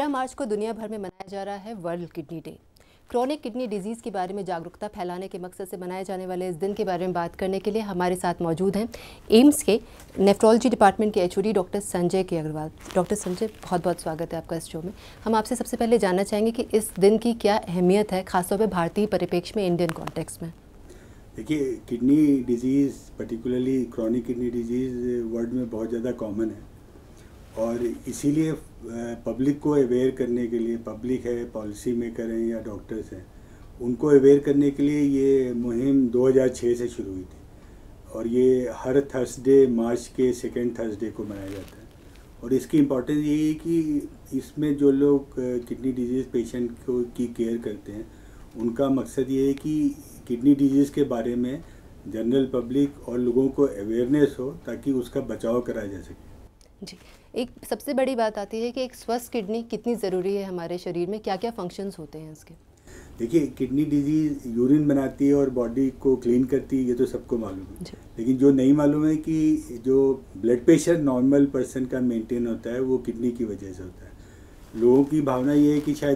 13 मार्च को दुनिया भर में मनाया जा रहा है world kidney day. Chronic kidney disease के बारे में जागरूकता फैलाने के मकसद से बनाए जाने वाले इस दिन के बारे में बात करने के लिए हमारे साथ मौजूद हैं एम्स के नेफ्रोलॉजी डिपार्टमेंट के HOD doctor Sanjay K Agarwal. Doctor Sanjay, बहुत बहुत स्वागत है आपका इस शो में। हम आपसे सबसे पहले जानना चाहेंगे कि इस दिन की क्या अहमियत है, खासतौर पर भारतीय परिप्रेक्ष्य में, इंडियन कॉन्टेक्स्ट में। देखिए, kidney disease particularly chronic kidney disease world में बहुत ज़्यादा कॉमन है और इसीलिए पब्लिक को अवेयर करने के लिए, पब्लिक है, पॉलिसी मेकर हैं या डॉक्टर्स हैं, उनको अवेयर करने के लिए ये मुहिम 2006 से शुरू हुई थी और ये हर थर्सडे मार्च के सेकेंड थर्सडे को मनाया जाता है। और इसकी इम्पोर्टेंस ये है कि इसमें जो लोग किडनी डिजीज़ पेशेंट को की केयर करते हैं, उनका मकसद ये है कि किडनी डिजीज़ के बारे में जनरल पब्लिक और लोगों को अवेयरनेस हो ताकि उसका बचाव करा जा सके। जी, एक सबसे बड़ी बात आती है कि एक स्वस्थ किडनी कितनी ज़रूरी है हमारे शरीर में, क्या क्या फंक्शंस होते हैं इसके? देखिए, किडनी डिजीज़ यूरिन बनाती है और बॉडी को क्लीन करती है, ये तो सबको मालूम है। लेकिन जो नहीं मालूम है कि जो ब्लड प्रेशर नॉर्मल पर्सन का मेंटेन होता है वो किडनी की वजह से होता है। लोगों की भावना ये है कि शायद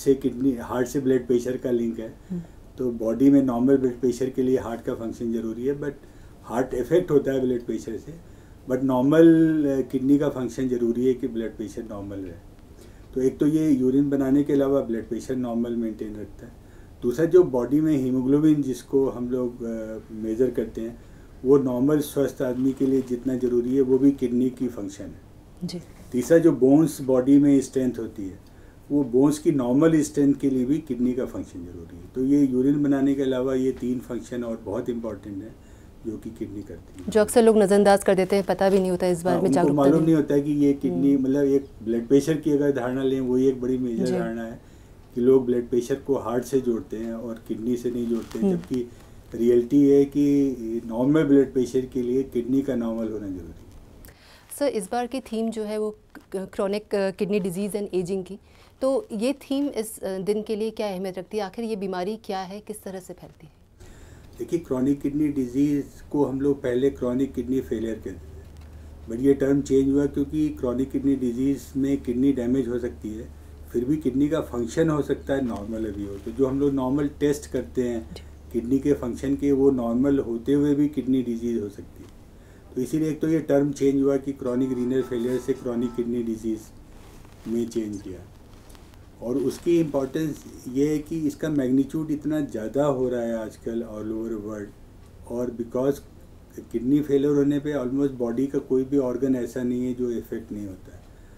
हार्ट से ब्लड प्रेशर का लिंक है, तो बॉडी में नॉर्मल ब्लड प्रेशर के लिए हार्ट का फंक्शन ज़रूरी है, बट हार्ट इफेक्ट होता है ब्लड प्रेशर से, बट नॉर्मल किडनी का फंक्शन ज़रूरी है कि ब्लड प्रेशर नॉर्मल रहे। तो एक तो ये यूरिन बनाने के अलावा ब्लड प्रेशर नॉर्मल मेंटेन रखता है। दूसरा, जो बॉडी में हीमोग्लोबिन जिसको हम लोग मेज़र करते हैं, वो नॉर्मल स्वस्थ आदमी के लिए जितना ज़रूरी है वो भी किडनी की फंक्शन है जी। तीसरा, जो बोन्स बॉडी में स्ट्रेंथ होती है, वो बोन्स की नॉर्मल स्ट्रेंथ के लिए भी किडनी का फंक्शन ज़रूरी है। तो ये यूरिन बनाने के अलावा ये 3 फंक्शन और बहुत इंपॉर्टेंट है जो कि किडनी करती है, जो अक्सर लोग नज़रअंदाज कर देते हैं, पता भी नहीं होता इस बारे में, जागरूकता मालूम नहीं होता है कि ये किडनी मतलब एक ब्लड प्रेशर की अगर धारणा लें, वही एक बड़ी मेजर धारणा है कि लोग ब्लड प्रेशर को हार्ट से जोड़ते हैं और किडनी से नहीं जोड़ते, जबकि रियलिटी है कि नॉर्मल ब्लड प्रेशर के लिए किडनी का नॉर्मल होना जरूरी है। सर, इस बार की थीम जो है वो chronic kidney disease and ageing की, तो ये थीम इस दिन के लिए क्या अहमियत रखती है? आखिर ये बीमारी क्या है, किस तरह से फैलती है? देखिए, क्रॉनिक किडनी डिजीज़ को हम लोग पहले क्रॉनिक किडनी फेलियर कहते थे, बट ये टर्म चेंज हुआ क्योंकि क्रॉनिक किडनी डिजीज़ में किडनी डैमेज हो सकती है, फिर भी किडनी का फंक्शन हो सकता है नॉर्मल अभी हो। तो जो हम लोग नॉर्मल टेस्ट करते हैं किडनी के फंक्शन के, वो नॉर्मल होते हुए भी किडनी डिजीज़ हो सकती है। तो इसीलिए एक तो ये टर्म चेंज हुआ कि क्रॉनिक रीनल फेलियर से क्रॉनिक किडनी डिजीज़ में चेंज किया। और उसकी इम्पोर्टेंस ये है कि इसका मैग्नीट्यूड इतना ज़्यादा हो रहा है आजकल ऑल ओवर वर्ल्ड, और बिकॉज किडनी फेलियर होने पे ऑलमोस्ट बॉडी का कोई भी ऑर्गन ऐसा नहीं है जो इफेक्ट नहीं होता है।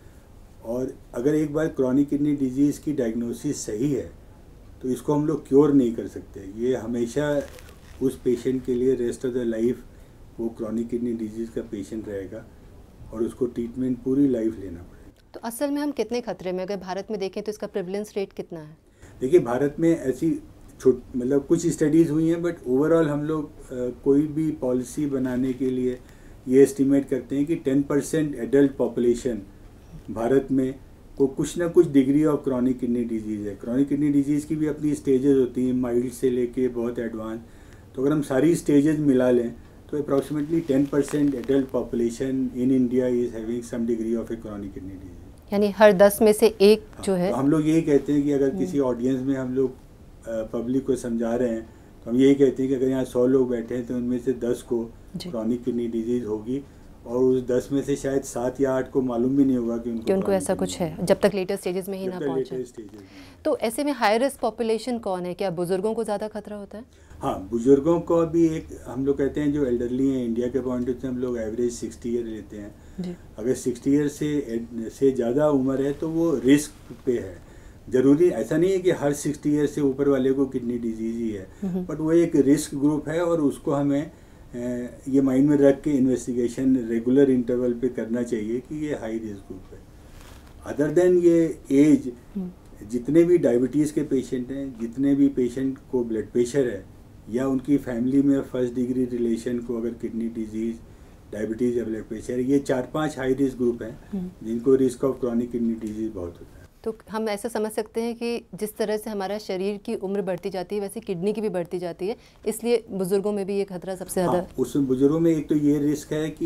और अगर एक बार क्रॉनिक किडनी डिजीज़ की डायग्नोसिस सही है तो इसको हम लोग क्योर नहीं कर सकते। ये हमेशा उस पेशेंट के लिए रेस्ट ऑफ द लाइफ वो क्रॉनिक किडनी डिजीज़ का पेशेंट रहेगा और उसको ट्रीटमेंट पूरी लाइफ लेना पड़ेगा। तो असल में हम कितने खतरे में, अगर भारत में देखें तो इसका प्रेवलेंस रेट कितना है? देखिए, भारत में ऐसी मतलब कुछ स्टडीज़ हुई हैं, बट ओवरऑल हम लोग कोई भी पॉलिसी बनाने के लिए ये एस्टिमेट करते हैं कि 10% एडल्ट पॉपुलेशन भारत में को कुछ ना कुछ degree of chronic kidney disease है। क्रॉनिक किडनी डिजीज़ की भी अपनी स्टेजेस होती हैं, माइल्ड से लेके बहुत एडवांस। तो अगर हम सारी स्टेजेस मिला लें तो approximately 10% adult population in India is having some degree of a chronic kidney disease. यानी हर 10 में से एक जो है। तो हम लोग यही कहते हैं कि अगर किसी ऑडियंस में हम लोग पब्लिक को समझा रहे हैं तो हम यही कहते हैं कि अगर यहाँ 100 लोग बैठे हैं तो उनमें से 10 को क्रॉनिक किडनी डिजीज़ होगी, और उस 10 में से शायद 7 या 8 को मालूम भी नहीं होगा कि उनको ऐसा कुछ है, जब तक लेटर स्टेजेस में ही ना पहुंचे। तो ऐसे में हाई रिस्क पॉपुलेशन कौन है? क्या बुजुर्गों को ज़्यादा खतरा होता है? हाँ, बुजुर्गों को भी एक हम लोग कहते हैं जो एल्डरली हैं, इंडिया के पॉइंट से हम लोग एवरेज 60 ईयर लेते हैं जी। अगर 60 ईयर से ज़्यादा उम्र है तो वो रिस्क पे है। ज़रूरी ऐसा नहीं है कि हर 60 ईयर से ऊपर वाले को किडनी डिजीज़ ही है, बट वो एक रिस्क ग्रुप है और उसको हमें ये माइंड में रख के इन्वेस्टिगेशन रेगुलर इंटरवल पे करना चाहिए कि ये हाई रिस्क ग्रुप है। अदर देन ये एज, जितने भी डायबिटीज़ के पेशेंट हैं, जितने भी पेशेंट को ब्लड प्रेशर है या उनकी फैमिली में फर्स्ट डिग्री रिलेशन को अगर किडनी डिजीज़, डायबिटीज़ या ब्लड प्रेशर, ये 4-5 हाई रिस्क ग्रुप हैं जिनको risk of chronic kidney disease बहुत होता है। तो हम ऐसा समझ सकते हैं कि जिस तरह से हमारा शरीर की उम्र बढ़ती जाती है वैसे किडनी की भी बढ़ती जाती है, इसलिए बुजुर्गों में भी ये खतरा सबसे ज़्यादा। उस बुजुर्गों में एक तो ये रिस्क है कि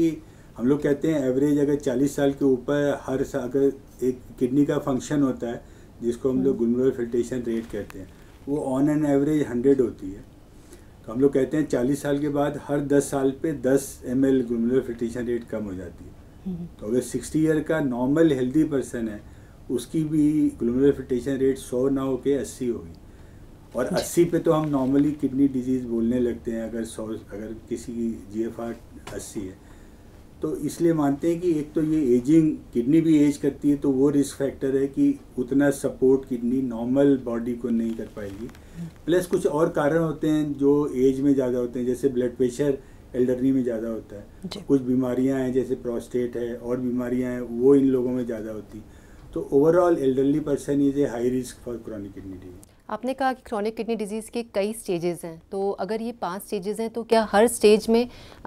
हम लोग कहते हैं एवरेज अगर 40 साल के ऊपर हर साल अगर एक किडनी का फंक्शन होता है जिसको हम लोग ग्लोमेरुलर फिल्ट्रेशन रेट कहते हैं, वो ऑन एन एवरेज 100 होती है। तो हम लोग कहते हैं 40 साल के बाद हर 10 साल पे 10 ml ग्लोमेरुलर फिल्ट्रेशन रेट कम हो जाती है। तो अगर 60 ईयर का नॉर्मल हेल्दी पर्सन है उसकी भी ग्लोमेरुलर फिल्ट्रेशन रेट 100 ना होके 80 होगी, और 80 पे तो हम नॉर्मली किडनी डिजीज़ बोलने लगते हैं अगर किसी की GFR 80 है। तो इसलिए मानते हैं कि एक तो ये एजिंग, किडनी भी एज करती है तो वो रिस्क फैक्टर है कि उतना सपोर्ट किडनी नॉर्मल बॉडी को नहीं कर पाएगी। प्लस कुछ और कारण होते हैं जो एज में ज़्यादा होते हैं, जैसे ब्लड प्रेशर एल्डरली में ज़्यादा होता है, कुछ बीमारियां हैं जैसे प्रोस्टेट है और बीमारियां हैं वो इन लोगों में ज़्यादा होती हैं। तो overall elderly person is a high risk for chronic kidney disease. आपने कहा कि क्रॉनिक किडनी डिजीज़ के कई स्टेजेस हैं, तो अगर ये 5 स्टेजेस हैं तो क्या हर स्टेज में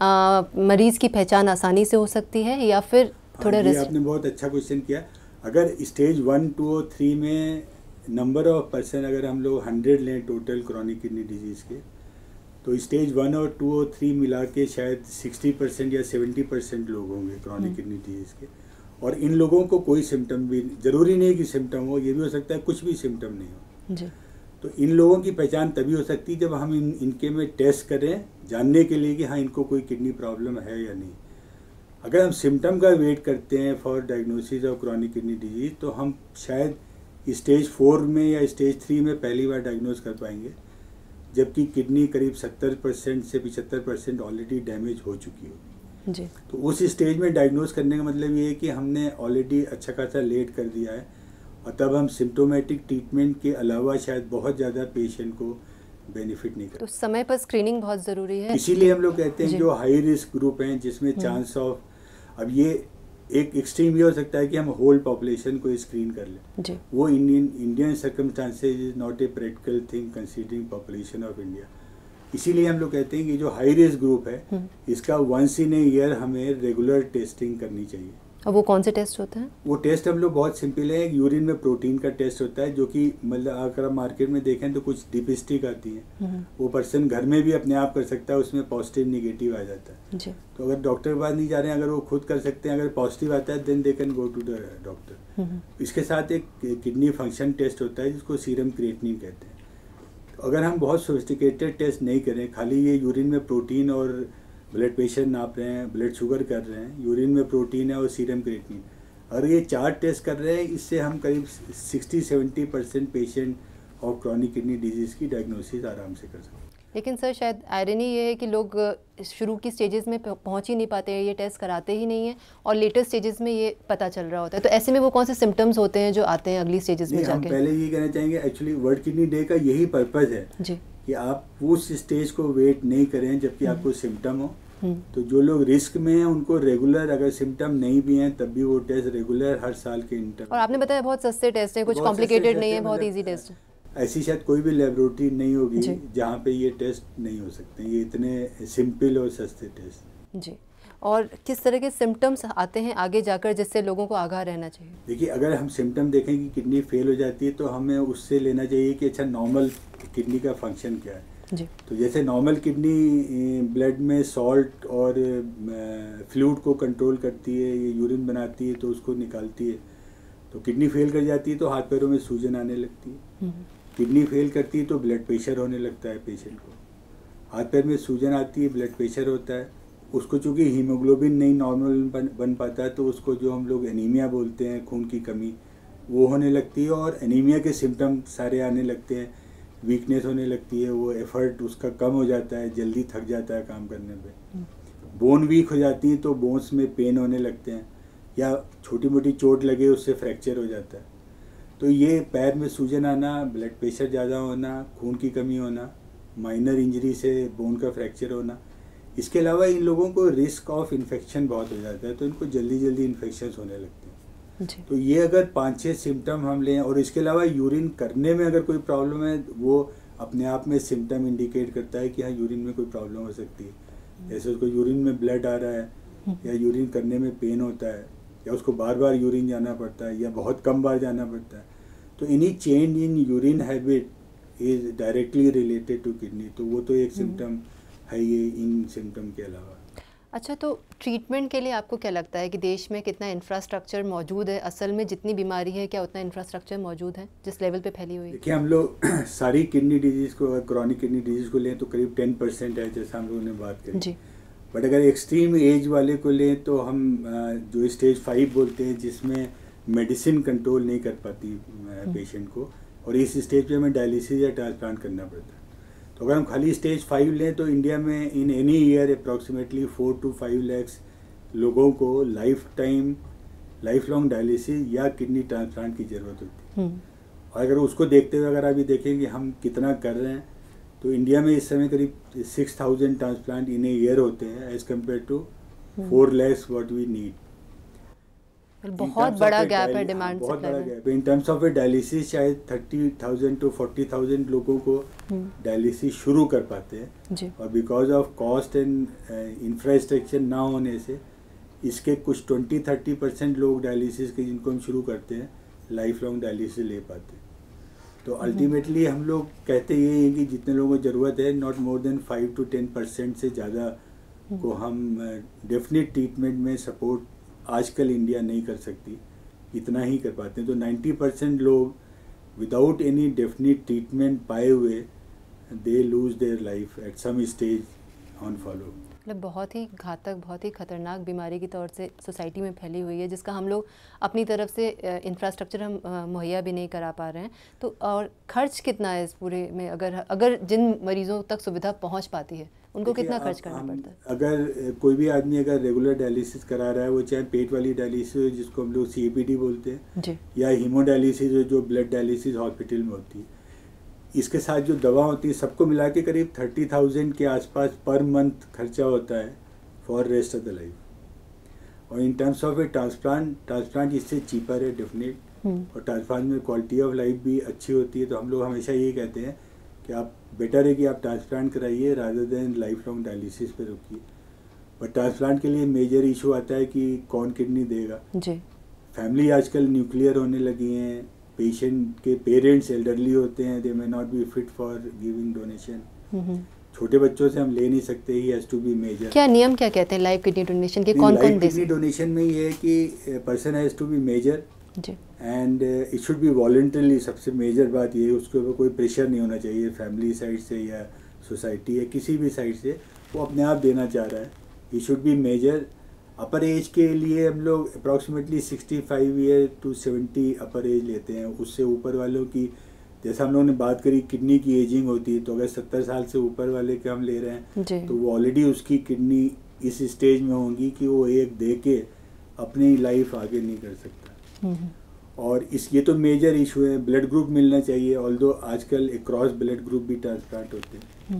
मरीज़ की पहचान आसानी से हो सकती है या फिर थोड़ा रिस्क? आपने बहुत अच्छा क्वेश्चन किया। अगर स्टेज 1, 2 और 3 में नंबर ऑफ पर्सन अगर हम लोग 100 लें टोटल क्रॉनिक किडनी डिजीज़ के, तो स्टेज 1 और 2 और 3 मिला के शायद 60% या 70% लोग होंगे क्रॉनिक किडनी डिजीज़ के। और इन लोगों को कोई सिम्टम भी ज़रूरी नहीं कि सिम्टम हो, ये भी हो सकता है कुछ भी सिम्टम नहीं हो जी। तो इन लोगों की पहचान तभी हो सकती है जब हम इनके में टेस्ट करें जानने के लिए कि हाँ इनको कोई किडनी प्रॉब्लम है या नहीं। अगर हम सिम्टम का वेट करते हैं for diagnosis of chronic kidney disease तो हम शायद स्टेज 4 में या स्टेज 3 में पहली बार डायग्नोज कर पाएंगे, जबकि किडनी करीब 70% से 75% ऑलरेडी डैमेज हो चुकी होगी जी। तो उस स्टेज में डायग्नोज करने का मतलब ये है कि हमने ऑलरेडी अच्छा खासा लेट कर दिया है, और तब हम सिम्टोमेटिक ट्रीटमेंट के अलावा शायद बहुत ज़्यादा पेशेंट को बेनिफिट नहीं कर। तो समय पर स्क्रीनिंग बहुत ज़रूरी है, इसीलिए हम लोग कहते हैं जो हाई रिस्क ग्रुप हैं जिसमें चांस ऑफ, अब ये एक एक्सट्रीम ये हो सकता है कि हम होल पॉपुलेशन को स्क्रीन कर लें जी। वो Indian circumstances is not a practical thing considering population of India. इसीलिए हम लोग कहते हैं कि जो हाई रिस्क ग्रुप है इसका वंस इन ए ईयर हमें रेगुलर टेस्टिंग करनी चाहिए। और वो कौन से टेस्ट होते हैं? वो टेस्ट हम लोग बहुत सिंपल है, यूरिन में प्रोटीन का टेस्ट होता है जो कि मतलब अगर आप मार्केट में देखें तो कुछ डिपिस्टिक आती है, वो पर्सन घर में भी अपने आप कर सकता है, उसमें पॉजिटिव निगेटिव आ जाता है जी। तो अगर डॉक्टर के पास नहीं जा रहे हैं, अगर वो खुद कर सकते हैं, अगर पॉजिटिव आता है then they can go to the doctor. इसके साथ एक किडनी फंक्शन टेस्ट होता है जिसको सीरम क्रिएटिनिन कहते हैं। तो अगर हम बहुत सोफिस्टिकेटेड टेस्ट नहीं करें, खाली ये यूरिन में प्रोटीन और ब्लड प्रेशर नाप रहे हैं, ब्लड शुगर कर रहे हैं, यूरिन में प्रोटीन है और सीरम क्रिएटिनिन, अगर ये 4 टेस्ट कर रहे हैं, इससे हम करीब 60-70% patient of chronic kidney disease की डायग्नोसिस आराम से कर सकते हैं। लेकिन सर शायद आयरनी ये है कि लोग शुरू की स्टेजेस में पहुंच ही नहीं पाते हैं, ये टेस्ट कराते ही नहीं हैं और लेटेस्ट स्टेजेस में ये पता चल रहा होता है। तो ऐसे में वो कौन से सिम्टम्स होते हैं जो आते हैं अगली स्टेजेस में जाके? हम पहले ये कहना चाहेंगे, एक्चुअली वर्ल्ड किडनी डे का यही पर्पज़ है जी कि आप उस स्टेज को वेट नहीं करें जबकि आपको सिम्टम हो। तो जो लोग रिस्क में हैं उनको रेगुलर, अगर सिम्टम नहीं भी हैं तब भी वो टेस्ट रेगुलर हर साल के इंटरवल। और आपने बताया बहुत सस्ते टेस्ट हैं, कुछ कॉम्प्लिकेटेड नहीं है, बहुत इजी टेस्ट है। ऐसी शायद कोई भी लेबोरेटरी नहीं होगी जहाँ पे ये टेस्ट नहीं हो सकते, ये इतने सिंपल और सस्ते टेस्ट। जी। और किस तरह के सिम्टम्स आते हैं आगे जाकर जिससे लोगों को आगाह रहना चाहिए? देखिए, अगर हम सिम्टम देखें कि किडनी फेल हो जाती है तो हमें उससे लेना चाहिए कि अच्छा नॉर्मल किडनी का फंक्शन क्या है जी। तो जैसे नॉर्मल किडनी ब्लड में सॉल्ट और फ्लूइड को कंट्रोल करती है, ये यूरिन बनाती है तो उसको निकालती है। तो किडनी फेल कर जाती है तो हाथ पैरों में सूजन आने लगती है। किडनी फेल करती है तो ब्लड प्रेशर होने लगता है पेशेंट को, हाथ पैर में सूजन आती है, ब्लड प्रेशर होता है। उसको चूँकि हीमोग्लोबिन नहीं नॉर्मल बन पाता है तो उसको जो हम लोग एनीमिया बोलते हैं, खून की कमी, वो होने लगती है और एनीमिया के सिम्टम सारे आने लगते हैं। वीकनेस होने लगती है, वो एफर्ट उसका कम हो जाता है, जल्दी थक जाता है काम करने पे। बोन वीक हो जाती है तो बोन्स में पेन होने लगते हैं, या छोटी मोटी चोट लगे उससे फ्रैक्चर हो जाता है। तो ये पैर में सूजन आना, ब्लड प्रेशर ज़्यादा होना, खून की कमी होना, माइनर इंजरी से बोन का फ्रैक्चर होना, इसके अलावा इन लोगों को रिस्क ऑफ इन्फेक्शन बहुत हो जाता है तो इनको जल्दी जल्दी इन्फेक्शन होने लगते हैं। तो ये अगर 5-6 सिम्टम हम लें, और इसके अलावा यूरिन करने में अगर कोई प्रॉब्लम है वो अपने आप में सिम्टम इंडिकेट करता है कि हाँ यूरिन में कोई प्रॉब्लम हो सकती है। जैसे उसको यूरिन में ब्लड आ रहा है या यूरिन करने में पेन होता है या उसको बार बार यूरिन जाना पड़ता है या बहुत कम बार जाना पड़ता है, तो any change in urine habit is directly related to kidney. तो वो तो एक सिम्टम है ये इन सिम्टम के अलावा। अच्छा, तो ट्रीटमेंट के लिए आपको क्या लगता है कि देश में कितना इंफ्रास्ट्रक्चर मौजूद है? असल में जितनी बीमारी है क्या उतना इंफ्रास्ट्रक्चर मौजूद है जिस लेवल पे फैली हुई है? देखिए, हम लोग सारी किडनी डिजीज़ को, क्रॉनिक किडनी डिजीज़ को लें तो करीब 10% है, जैसा हम लोगों ने बात करी जी। बट अगर एक्सट्रीम एज वाले को लें तो हम जो स्टेज 5 बोलते हैं, जिसमें मेडिसिन कंट्रोल नहीं कर पाती पेशेंट को, और इस स्टेज पे हमें डायलिसिस या ट्रांसप्लांट करना पड़ता है। तो अगर हम खाली स्टेज 5 लें तो इंडिया में in any year approximately 4 to 5 lakhs लोगों को लाइफ लॉन्ग डायलिसिस या किडनी ट्रांसप्लांट की ज़रूरत होती है। और अगर उसको देखते हुए अगर अभी देखें कि हम कितना कर रहे हैं, तो इंडिया में इस समय करीब 6,000 ट्रांसप्लांट इन ए ईयर होते हैं as compare to 4 lakhs what we need. बहुत बड़ा गैप है डिमांड बहुत सप्लाई बड़ा में। गैप है। In terms of a dialysis शायद 30,000 to 40,000 लोगों को डायलिसिस शुरू कर पाते हैं जी। और because of cost and infrastructure ना होने से इसके कुछ 20-30% लोग डायलिसिस के जिनको हम शुरू करते हैं लाइफ लॉन्ग डायलिसिस ले पाते हैं। तो अल्टीमेटली हम लोग कहते ये हैं कि जितने लोगों को ज़रूरत है, नॉट मोर देन 5 to 10% से ज़्यादा को हम डेफिनेट ट्रीटमेंट में सपोर्ट आजकल इंडिया नहीं कर सकती, इतना ही कर पाते हैं। तो 90% लोग विदाउट एनी डेफिनेट ट्रीटमेंट पाए हुए they lose their life at some stage on follow. मतलब बहुत ही घातक, बहुत ही खतरनाक बीमारी की तौर से सोसाइटी में फैली हुई है, जिसका हम लोग अपनी तरफ से इंफ्रास्ट्रक्चर हम मुहैया भी नहीं करा पा रहे हैं। तो और खर्च कितना है इस पूरे में? अगर जिन मरीजों तक सुविधा पहुंच पाती है उनको कितना खर्च करना पड़ता है? अगर कोई भी आदमी अगर रेगुलर डायलिसिस करा रहा है, वो चाहे पेट वाली डायलिसिस हो जिसको हम लोग CAPD बोलते हैं जी, या हीमोडायलिसिस हो जो ब्लड डायलिसिस हॉस्पिटल में होती है, इसके साथ जो दवा होती है सबको मिला के करीब 30,000 के आसपास पर मंथ खर्चा होता है for rest of the life. और in terms of a transplant इससे चीपर है डेफिनेट, और ट्रांसप्लांट में क्वालिटी ऑफ लाइफ भी अच्छी होती है। तो हम लोग हमेशा यही कहते हैं कि आप बेटर है कि आप ट्रांसप्लांट कराइए rather than life long dialysis पे रुकिए। बट ट्रांसप्लांट के लिए मेजर इशू आता है कि कौन किडनी देगा जी। फैमिली आजकल न्यूक्लियर होने लगी हैं, पेशेंट के पेरेंट्स एल्डरली होते हैं, they may not be fit for giving donation. छोटे बच्चों से हम ले नहीं सकते, he has to be major. क्या नियम क्या कहते हैं लाइव किडनी डोनेशन के? कौन कौन दे किडनी डोनेशन में ये है कि person has to be major जी, and it should be voluntarily. सबसे मेजर बात ये है, उसके ऊपर कोई प्रेशर नहीं होना चाहिए फैमिली साइड से या सोसाइटी या किसी भी साइड से, वो अपने आप देना चाह रहा है। He should be major. Upper age के लिए हम लोग approximately 65 year to 70 upper age लेते हैं। उससे ऊपर वालों की, जैसा हम लोगों ने बात करी, किडनी की एजिंग होती है, तो अगर 70 साल से ऊपर वाले के हम ले रहे हैं जी। तो वो ऑलरेडी उसकी किडनी इस स्टेज में होंगी कि वो एक दे के अपनी लाइफ आगे नहीं कर सकता। और ये तो मेजर इशू है। ब्लड ग्रुप मिलना चाहिए, ऑल्दो आजकल एक क्रॉस ब्लड ग्रुप भी ट्रांसप्लांट होते हैं,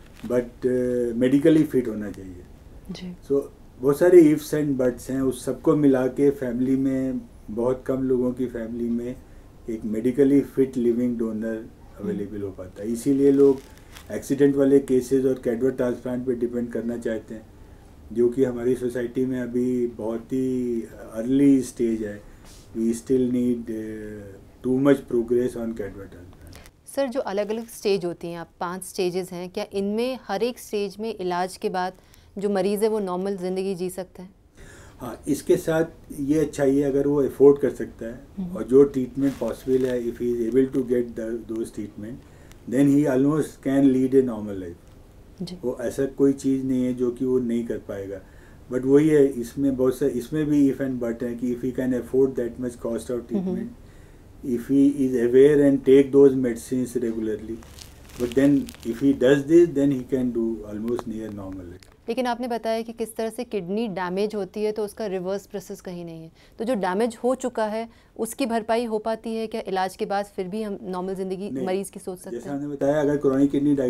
बट मेडिकली फिट होना चाहिए जी। सो बहुत सारे इफ्स एंड बट्स हैं, उस सबको मिला के फैमिली में, बहुत कम लोगों की फैमिली में एक medically fit living donor available हो पाता है। इसीलिए लोग एक्सीडेंट वाले केसेस और कैडवर ट्रांसप्लांट पे डिपेंड करना चाहते हैं, जो कि हमारी सोसाइटी में अभी बहुत ही अर्ली स्टेज है। We still need to much progress on cadaver transplant. Sir, जो अलग अलग स्टेज होती हैं, आप 5 स्टेजेस हैं, क्या इनमें हर एक स्टेज में इलाज के बाद जो मरीज़ है वो नॉर्मल ज़िंदगी जी सकता है? हाँ, इसके साथ ये अच्छाई है अगर वो अफोर्ड कर सकता है और जो ट्रीटमेंट पॉसिबल है, if he is able to get those treatment, then he almost can lead a normal life. वो ऐसा कोई चीज़ नहीं है जो कि वो नहीं कर पाएगा। बट वही है, इसमें बहुत सा, इसमें भी इफ़ एंड बट है कि if he can afford that much cost of treatment, if he is aware and take those medicines regularly, but then if he does this then he can do almost near normal life. लेकिन आपने बताया कि किस तरह से kidney damage होती है तो उसका रिवर्स प्रोसेस कहीं नहीं है, तो जो डैमेज हो चुका है उसकी भरपाई हो पाती है क्या इलाज के बाद? फिर भी हम नॉर्मल ज़िंदगी मरीज़ की सोच सकते हैं? जैसा हमने बताया, अगर क्रॉनिक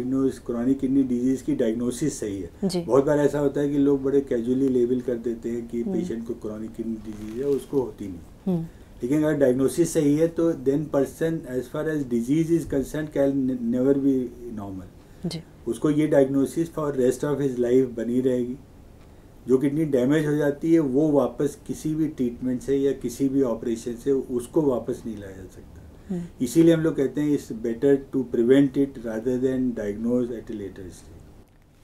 किडनी डिजीज़ की डायग्नोसिस सही है, बहुत बार ऐसा होता है कि लोग बड़े कैजुअली लेबल कर देते हैं कि पेशेंट को क्रॉनिक किडनी डिजीज़ है, उसको होती नहीं। लेकिन अगर डायग्नोसिस सही है तो then person as far as disease is concern can never be normal. उसको ये diagnosis for rest of his life बनी रहेगी। जो किडनी डैमेज हो जाती है वो वापस किसी भी ट्रीटमेंट से या किसी भी ऑपरेशन से उसको वापस नहीं लाया जा सकता। इसीलिए हम लोग कहते हैं it's better to prevent it rather than diagnose at a later stage.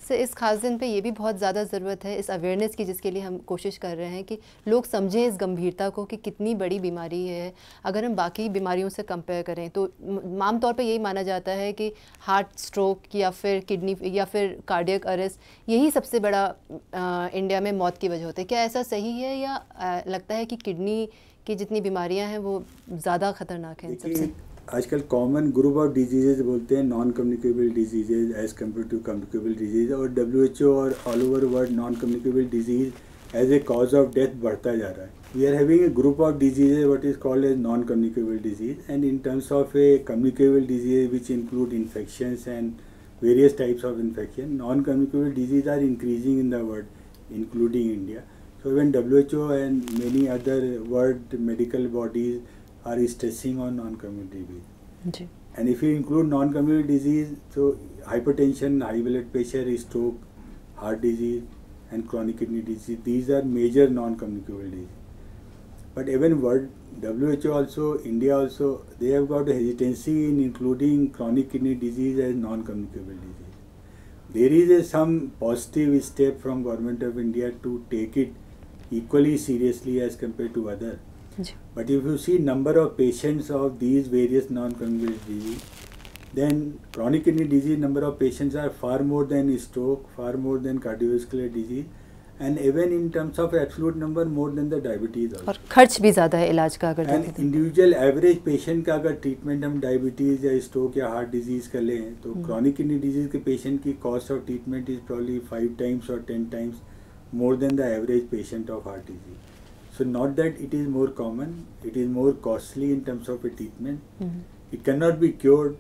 से इस खास दिन पे ये भी बहुत ज़्यादा ज़रूरत है इस अवेयरनेस की, जिसके लिए हम कोशिश कर रहे हैं कि लोग समझें इस गंभीरता को कि कितनी बड़ी बीमारी है। अगर हम बाकी बीमारियों से कंपेयर करें तो आम तौर पे यही माना जाता है कि हार्ट स्ट्रोक या फिर किडनी या फिर कार्डियक अरेस्ट यही सबसे बड़ा इंडिया में मौत की वजह होती है। क्या ऐसा सही है या लगता है कि किडनी की जितनी बीमारियाँ हैं वो ज़्यादा ख़तरनाक हैं सबसे? आजकल कॉमन ग्रुप ऑफ डिजीजेज बोलते हैं non communicable diseases as compare to communicable disease, और WHO और all over world non communicable disease as a cause of death बढ़ता जा रहा है. We are having a group of diseases what is called as non communicable disease, and in terms of a communicable disease which include infections and various types of infection, non-communicable disease are increasing in the world, including India. So when WHO and many other world medical bodies are stressing on non-communicable disease. And if you include non-communicable disease, so hypertension, high blood pressure, stroke, heart disease and chronic kidney disease, these are major non-communicable disease. But even world WHO also, India also, they have got a hesitancy in including chronic kidney disease as non-communicable disease. There is some positive step from government of India to take it equally seriously as compared to other. But if you see number of patients of these various non-communicable disease, then chronic kidney disease number of patients are far more than stroke, far more than cardiovascular disease, and even in terms of absolute number more than the diabetes also. और खर्च भी ज़्यादा है इलाज का अगर देखें तो। इंडिविजुअल एवरेज पेशेंट का अगर ट्रीटमेंट हम डायबिटीज़ या स्ट्रोक या हार्ट डिजीज़ का लें तो क्रोनिक किडनी डिजीज़ के पेशेंट की cost of treatment is probably 5 times or 10 times more than the average patient of heart disease. So not that it is more common, it is more costly in terms of a treatment. It cannot be cured.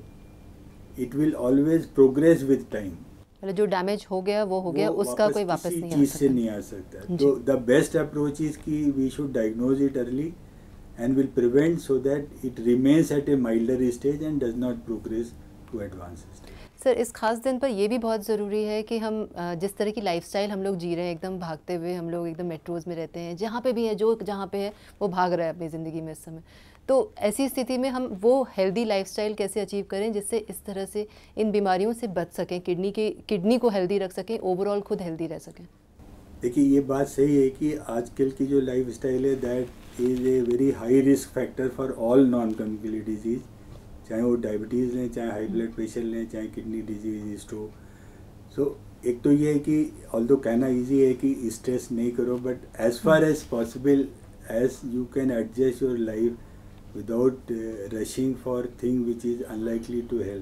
It will always progress with time. मतलब जो damage हो गया वो हो गया, उसका कोई वापस नहीं आ सकता। चीज़ से नहीं आ सकता। तो द बेस्ट अप्रोच इज कि we should diagnose it early and will prevent so that it remains at a milder stage and does not progress to advance stage. Sir इस खास दिन पर ये भी बहुत ज़रूरी है कि हम जिस तरह की लाइफस्टाइल हम लोग जी रहे हैं, एकदम भागते हुए हम लोग एकदम मेट्रोज़ में रहते हैं, जहाँ पे भी है जो जहाँ पे है वो भाग रहा है अपनी ज़िंदगी में इस समय। तो ऐसी स्थिति में हम वो हेल्दी लाइफस्टाइल कैसे अचीव करें जिससे इस तरह से इन बीमारियों से बच सकें, किडनी को हेल्दी रख सकें, ओवरऑल खुद हेल्दी रह सकें? देखिए ये बात सही है कि आजकल की जो लाइफस्टाइल है that is a very high risk factor for all non communicable disease, चाहे वो डायबिटीज़ लें, चाहे हाई ब्लड प्रेशर लें, चाहे किडनी डिजीज़, स्ट्रोक। सो एक तो ये है कि ऑल्दो कहना इजी है कि स्ट्रेस नहीं करो, but as far as possible as you can adjust your life without rushing for thing which is unlikely to help,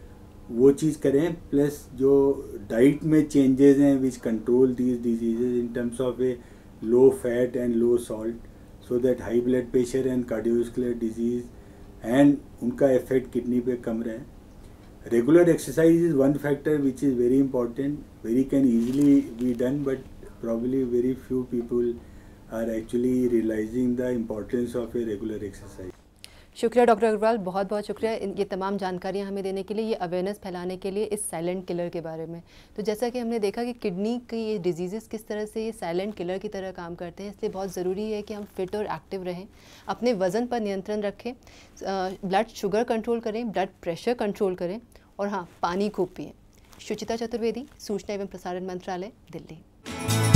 वो चीज़ करें। प्लस जो डाइट में चेंजेस हैं which control these diseases in terms of a low fat and low salt, so that high blood pressure and cardiovascular disease and उनका effect kidney पे कम रहे। Regular exercise is one factor which is very important, very can easily be done, but probably very few people are actually realising the importance of a regular exercise. शुक्रिया doctor Agarwal, बहुत बहुत शुक्रिया ये तमाम जानकारियाँ हमें देने के लिए, ये अवेयरनेस फैलाने के लिए इस साइलेंट किलर के बारे में। तो जैसा कि हमने देखा कि किडनी की ये डिजीज़ किस तरह से ये साइलेंट किलर की तरह काम करते हैं, इसलिए बहुत ज़रूरी है कि हम फिट और एक्टिव रहें, अपने वज़न पर नियंत्रण रखें, ब्लड शुगर कंट्रोल करें, ब्लड प्रेशर कंट्रोल करें और हाँ, पानी खूब पिएँ। शुचिता चतुर्वेदी, सूचना एवं प्रसारण मंत्रालय, दिल्ली।